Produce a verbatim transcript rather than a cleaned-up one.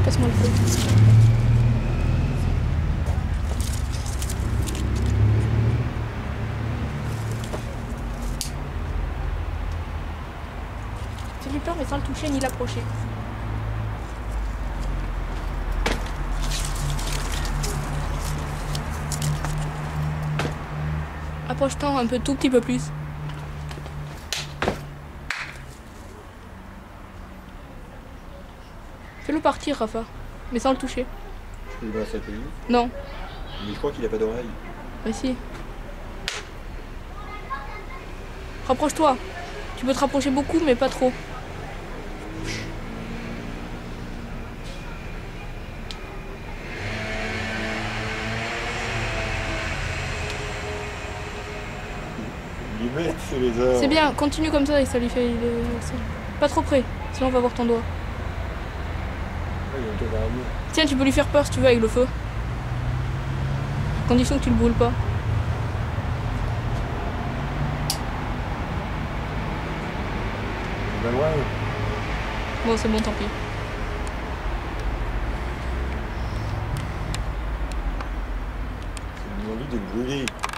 passe-moi le feu. Fais-lui peur mais sans le toucher ni l'approcher. Approche-toi un peu, tout petit peu plus. Fais-le partir, Rafa, mais sans le toucher. Il va s'appeler. Non. Mais je crois qu'il a pas d'oreille. Bah si. Rapproche-toi. Tu peux te rapprocher beaucoup, mais pas trop. Limite, c'est les heures. C'est bien, continue comme ça et ça lui fait... le- Pas trop près, sinon on va voir ton doigt. Ouais, il y a un cas vers nous. Tiens, tu peux lui faire peur si tu veux avec le feu. Condition que tu le brûles pas. Il va loin. Bon, c'est bon, tant pis. C'est une envie de le brûler.